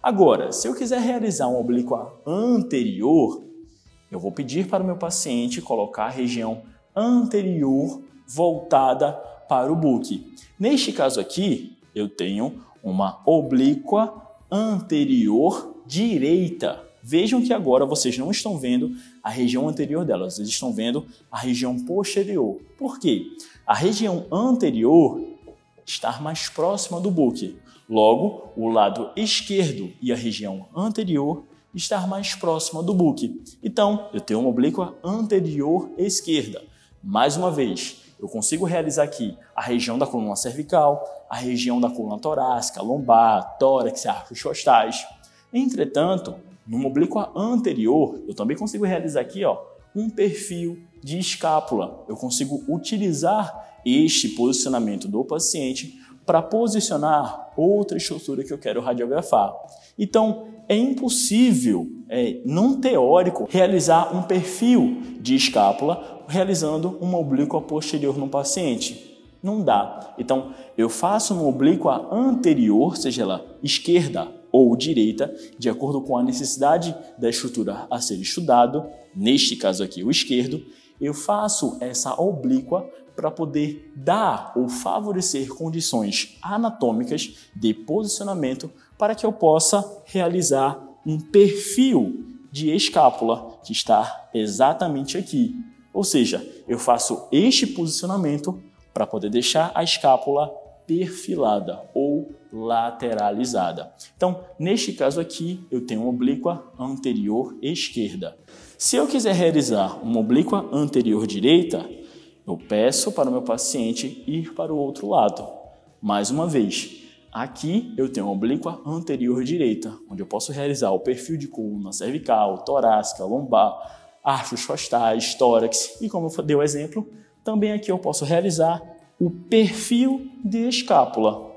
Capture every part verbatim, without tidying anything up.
Agora, se eu quiser realizar uma oblíqua anterior, eu vou pedir para o meu paciente colocar a região anterior voltada para o buque. Neste caso aqui, eu tenho uma oblíqua anterior direita. Vejam que agora vocês não estão vendo a região anterior dela, vocês estão vendo a região posterior. Por quê? A região anterior está mais próxima do buque. Logo, o lado esquerdo e a região anterior estar mais próxima do buque. Então, eu tenho uma oblíqua anterior esquerda. Mais uma vez, eu consigo realizar aqui a região da coluna cervical, a região da coluna torácica, lombar, tórax, arcos costais. Entretanto, numa oblíqua anterior, eu também consigo realizar aqui ó, um perfil de escápula. Eu consigo utilizar este posicionamento do paciente para posicionar outra estrutura que eu quero radiografar. Então, é impossível, é não teórico, realizar um perfil de escápula realizando uma oblíqua posterior no paciente. Não dá. Então, eu faço uma oblíqua anterior, seja ela esquerda ou direita, de acordo com a necessidade da estrutura a ser estudado, neste caso aqui o esquerdo, eu faço essa oblíqua para poder dar ou favorecer condições anatômicas de posicionamento para que eu possa realizar um perfil de escápula que está exatamente aqui. Ou seja, eu faço este posicionamento para poder deixar a escápula perfilada ou lateralizada. Então, neste caso aqui, eu tenho uma oblíqua anterior esquerda. Se eu quiser realizar uma oblíqua anterior direita, eu peço para o meu paciente ir para o outro lado. Mais uma vez, aqui eu tenho uma oblíqua anterior direita, onde eu posso realizar o perfil de coluna cervical, torácica, lombar, arcos costais, tórax e, como eu dei o exemplo, também aqui eu posso realizar o perfil de escápula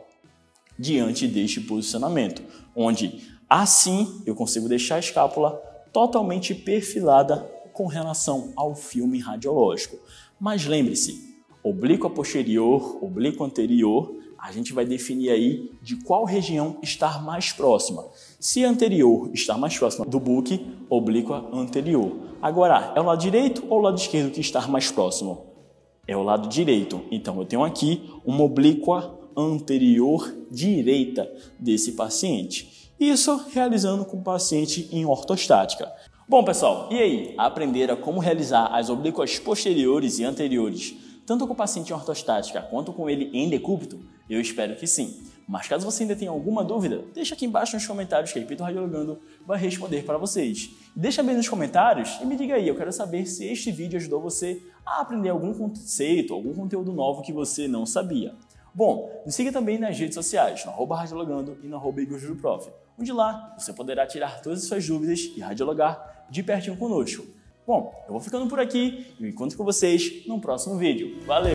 diante deste posicionamento, onde assim eu consigo deixar a escápula totalmente perfilada com relação ao filme radiológico. Mas lembre-se, oblíqua posterior, oblíqua anterior, a gente vai definir aí de qual região estar mais próxima. Se a anterior está mais próxima do buque, oblíqua anterior. Agora, é o lado direito ou o lado esquerdo que está mais próximo? É o lado direito. Então, eu tenho aqui uma oblíqua anterior direita desse paciente. Isso realizando com o paciente em ortostática. Bom, pessoal, e aí? Aprenderam como realizar as oblíquas posteriores e anteriores, tanto com o paciente em ortostática quanto com ele em decúbito? Eu espero que sim. Mas caso você ainda tenha alguma dúvida, deixa aqui embaixo nos comentários que a equipe do Radiologando vai responder para vocês. Deixa bem nos comentários e me diga aí, eu quero saber se este vídeo ajudou você a aprender algum conceito, algum conteúdo novo que você não sabia. Bom, me siga também nas redes sociais, no arroba Radiologando e no arroba Igor Júlio Prof, onde lá você poderá tirar todas as suas dúvidas e radiologar de pertinho conosco. Bom, eu vou ficando por aqui e eu encontro com vocês no próximo vídeo. Valeu!